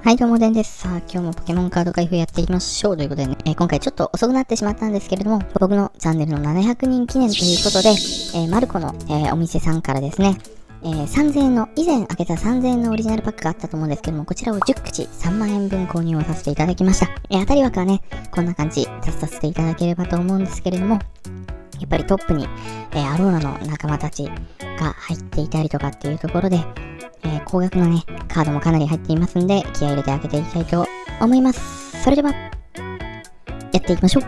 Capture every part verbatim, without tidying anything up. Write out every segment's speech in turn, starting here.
はい、どうも、でんです。さあ、今日もポケモンカード開封やっていきましょうということでね、えー今回ちょっと遅くなってしまったんですけれども、僕のチャンネルのななひゃくにん記念ということで、えーマルコの、えーお店さんからですね、えーさんぜんえんの、以前開けたさんぜんえんのオリジナルパックがあったと思うんですけども、こちらをじゅっくちさんまんえんぶん購入をさせていただきました。えー当たり枠はね、こんな感じ出させていただければと思うんですけれども、やっぱりトップに、えーアローラの仲間たちが入っていたりとかっていうところで、えー高額なね、カードもかなり入っていますんで、気合い入れて開けていきたいと思います。それでは、やっていきましょう。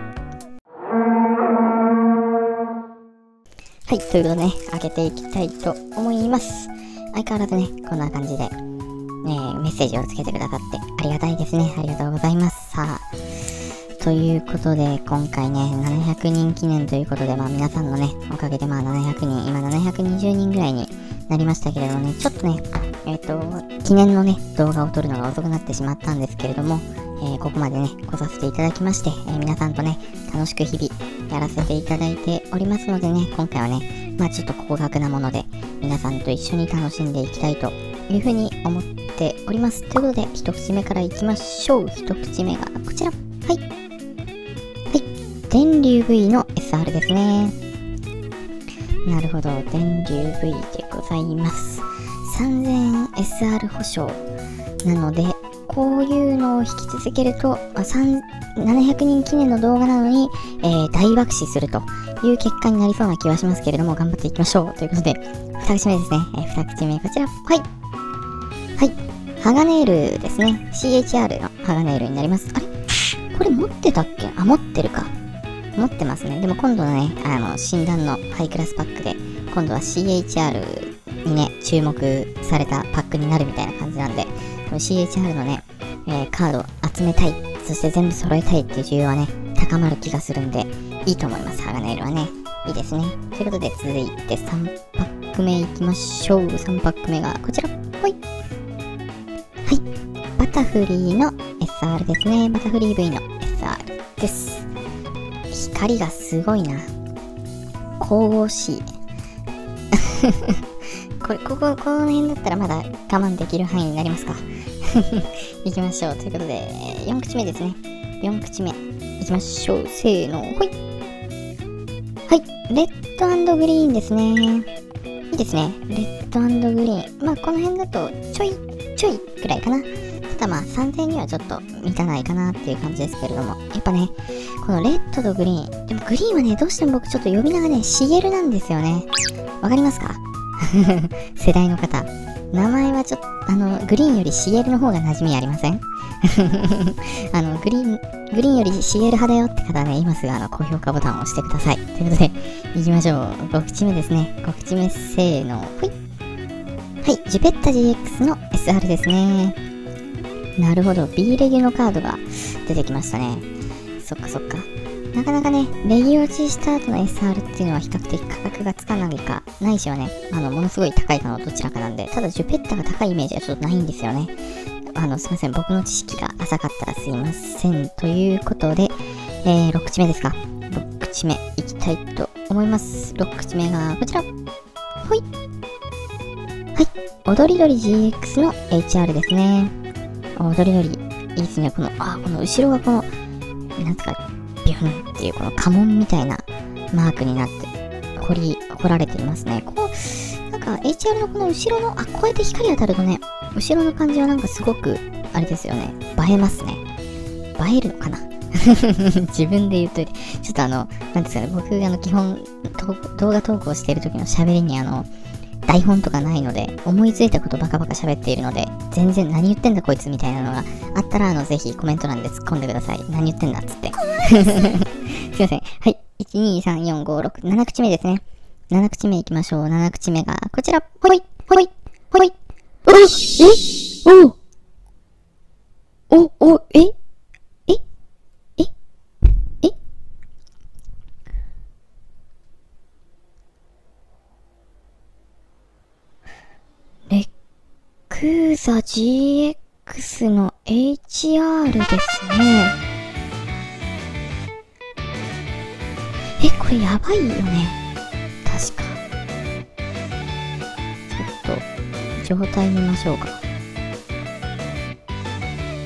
はい、ということでね、開けていきたいと思います。相変わらずね、こんな感じで、えーメッセージをつけてくださってありがたいですね。ありがとうございます。さあ、ということで、今回ね、ななひゃくにん記念ということで、まあ皆さんのね、おかげでまあななひゃくにん、今ななひゃくにじゅうにんぐらいになりましたけれどもね、ちょっとね、えっと、記念のね、動画を撮るのが遅くなってしまったんですけれども、えーここまでね、来させていただきまして、えー皆さんとね、楽しく日々やらせていただいておりますのでね、今回はね、まあちょっと高額なもので、皆さんと一緒に楽しんでいきたいというふうに思っております。ということで、一口目からいきましょう。一口目がこちら。はい。はい。電流 V の エスアール ですね。なるほど。電流 V でございます。さんぜんえん エスアール 保証なので、こういうのを引き続けると、あななひゃくにん記念の動画なのに、えー、大爆死するという結果になりそうな気はしますけれども、頑張っていきましょう。ということで、二口目ですね。えー、二口目こちら。はい。はい。ハガネールですね。シーエイチアール のハガネールになります。あれこれ持ってたっけあ、持ってるか。持ってますね。でも今度のね、あの、診断のハイクラスパックで、今度は シーエイチアール にね、注目されたパックになるみたいな感じなんで、この シーエイチアール のね、えー、カードを集めたい、そして全部揃えたいっていう需要はね、高まる気がするんで、いいと思います。ハガネイルはね。いいですね。ということで、続いてさんパック目いきましょう。さんパック目がこちら。ほい。はい。バタフリーの エスアール ですね。バタフリー V の エスアール です。光がすごいな。神々しい。これ、ここ、この辺だったらまだ我慢できる範囲になりますか。いきましょう。ということで、よん口目ですね。よん口目。いきましょう。せーの。ほい。はい。レッド&グリーンですね。いいですね。レッド&グリーン。まあ、この辺だと、ちょい、ちょいくらいかな。ただまあ、さんぜんにはちょっと満たないかなっていう感じですけれども。やっぱね、このレッドとグリーン。でもグリーンはね、どうしても僕ちょっと呼び名がね、シゲルなんですよね。わかりますか？世代の方。名前はちょっと、あの、グリーンよりシエルの方が馴染みありません？あの、グリーン、グリーンよりシエル派だよって方はね、今すぐあの、高評価ボタンを押してください。ということで、行きましょう。ご口目ですね。ご口目、せーの、ほい。はい、ジュペッタ ジーエックス の エスアール ですね。なるほど、B レギュのカードが出てきましたね。そっかそっか。なかなかね、レギュ落ちした後の エスアール っていうのは比較的価格がつかないか、ないしはね、あの、ものすごい高いかのどちらかなんで、ただジュペッタが高いイメージはちょっとないんですよね。あの、すいません、僕の知識が浅かったらすいません。ということで、えー、ろく口目ですか。ろく口目いきたいと思います。ろく口目がこちら。ほい。はい。踊り鳥 ジーエックス の エイチアール ですね。踊り鳥、いいですね。この、あ、この後ろがこの、なんつか、ビュンっていうこの家紋みたいなマークになって、彫り、彫られていますね。こう、なんか エイチアール のこの後ろの、あ、こうやって光当たるとね、後ろの感じはなんかすごく、あれですよね。映えますね。映えるのかな自分で言うと、ちょっとあの、なんですかね、僕あの、基本、動画投稿している時の喋りにあの、台本とかないので、思いついたことバカバカ喋っているので、全然何言ってんだこいつみたいなのがあったら、あの、ぜひコメント欄で突っ込んでください。何言ってんだっつって。すいません。はい。いち、に、さん、よん、ご、ろく、なな口目ですね。なな口目いきましょう。なな口目が、こちら。ほい、ほい、ほい。おえおお、お、ええええレックーザ ジーエックス の エイチアール ですね。え、これやばいよね。確か。ちょっと、状態見ましょうか。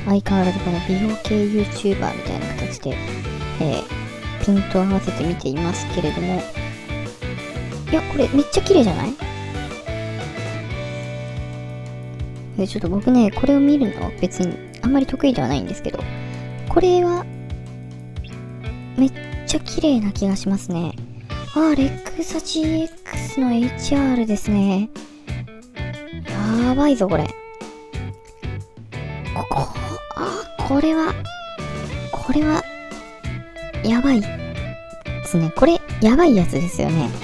相変わらずこの美容系 YouTuber みたいな形で、えー、ピント合わせて見ていますけれども、いや、これめっちゃ綺麗じゃない？でちょっと僕ね、これを見るのは別にあんまり得意ではないんですけど、これはめっちゃ綺麗な気がしますね。あー、レックサ ジーエックス の エイチアール ですね。やばいぞ、これ。ここ、あー、これは、これは、やばいですね。これ、やばいやつですよね。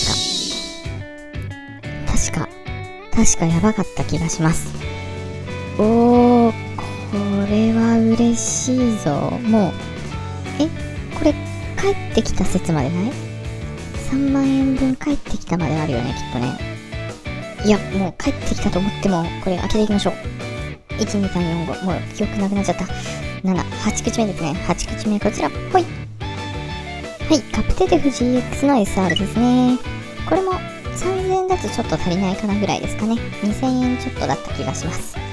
確か。確か、確かやばかった気がします。おー、これは嬉しいぞ。もう、え、これ、帰ってきた説までない？ さん 万円分帰ってきたまであるよね、きっとね。いや、もう帰ってきたと思っても、これ開けていきましょう。いち、に、さん、よん、ご。もう記憶なくなっちゃった。なな、はち口目ですね。はち口目、こちら。ほい。はい、カプテテフ ジーエックス の エスアール ですね。これもさんぜんえんだとちょっと足りないかなぐらいですかね。にせんえんちょっとだった気がします。はい、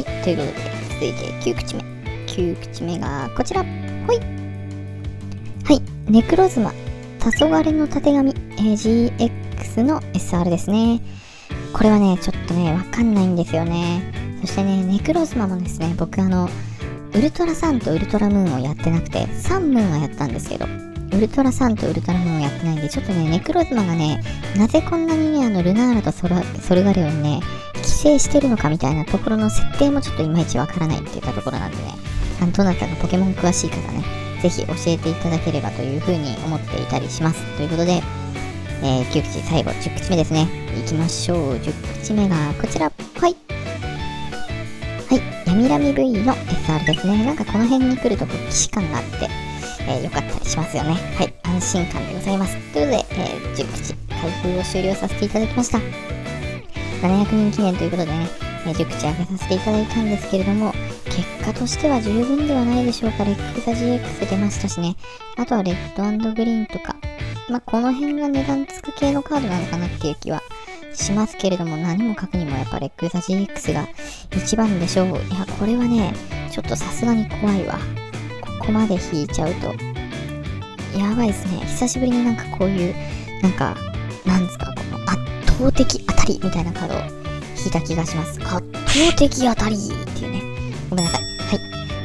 ということで、続いてきゅう口目。きゅう口目がこちら。ほい。はい、ネクロズマ、黄昏のたてがみ、えー、ジーエックス の エスアール ですね。これはね、ちょっとね、わかんないんですよね。そしてね、ネクロズマもですね、僕あの、ウルトラサンとウルトラムーンをやってなくて、サンムーンはやったんですけど、ウルトラサンとウルトラムーンをやってないんで、ちょっとね、ネクロズマがね、なぜこんなにね、あの、ルナーラとソラソルガレオにね、寄生してるのかみたいなところの設定もちょっといまいちわからないっていったところなんでね、あの、どなたかポケモン詳しい方ね、ぜひ教えていただければというふうに思っていたりします。ということで、えー、きゅう口、最後、じゅう口目ですね。いきましょう。じゅう口目がこちら。はい。はい。ヤミラミ V の エスアール ですね。なんかこの辺に来ると既視感があって、えー、よかったりしますよね。はい。安心感でございます。ということで、えー、じゅう口、開封を終了させていただきました。ななひゃくにん記念ということでね、えー、じゅう口開けさせていただいたんですけれども、結果としては十分ではないでしょうか。レックサ ジーエックス 出ましたしね。あとはレッド&グリーンとか、まあ、この辺が値段つく系のカードなのかなっていう気はしますけれども、何もかくにもやっぱレックサ ジーエックス が一番でしょう。いや、これはね、ちょっとさすがに怖いわ。ここまで引いちゃうと、やばいですね。久しぶりになんかこういう、なんか、なんですか、この圧倒的当たりみたいなカードを引いた気がします。圧倒的当たりっていうね。ごめんなさい。はい。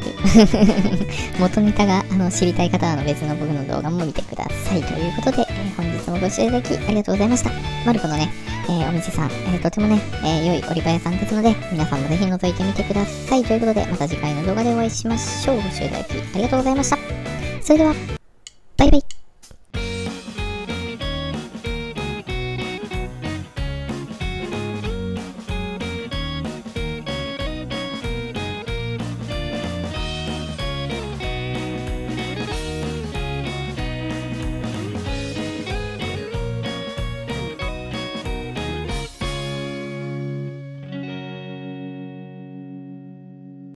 元ネタがあの知りたい方はあの別の僕の動画も見てください。ということで、えー、本日もご視聴いただきありがとうございました。マルコのね、えー、お店さん、えー、とてもね、えー、良い折り場屋さんですので、皆さんもぜひ覗いてみてください。ということで、また次回の動画でお会いしましょう。ご視聴いただきありがとうございました。それでは、バイバイ。